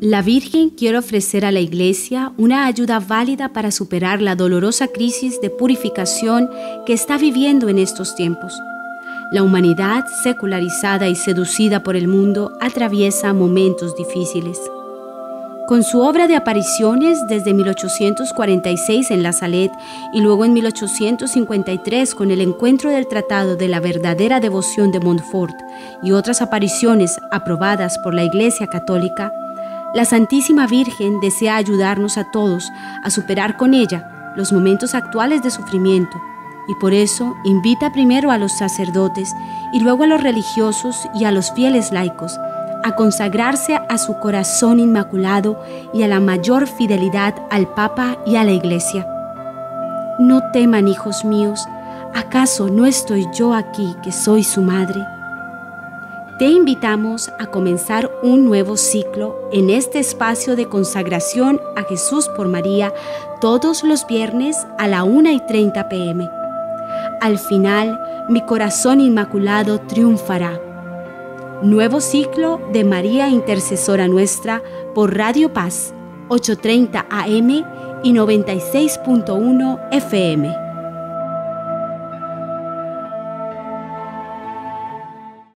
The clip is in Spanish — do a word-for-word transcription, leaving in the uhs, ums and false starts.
La Virgen quiere ofrecer a la Iglesia una ayuda válida para superar la dolorosa crisis de purificación que está viviendo en estos tiempos. La humanidad, secularizada y seducida por el mundo, atraviesa momentos difíciles. Con su obra de apariciones desde mil ochocientos cuarenta y seis en La Salet y luego en mil ochocientos cincuenta y tres con el encuentro del Tratado de la Verdadera Devoción de Montfort y otras apariciones aprobadas por la Iglesia Católica, la Santísima Virgen desea ayudarnos a todos a superar con ella los momentos actuales de sufrimiento y por eso invita primero a los sacerdotes y luego a los religiosos y a los fieles laicos a consagrarse a su corazón inmaculado y a la mayor fidelidad al Papa y a la Iglesia. No teman, hijos míos, ¿acaso no estoy yo aquí que soy su madre? Te invitamos a comenzar un nuevo ciclo en este espacio de consagración a Jesús por María todos los viernes a la una y treinta p m Al final, mi corazón inmaculado triunfará. Nuevo ciclo de María Intercesora Nuestra por Radio Paz, ochocientos treinta a m y noventa y seis punto uno f m.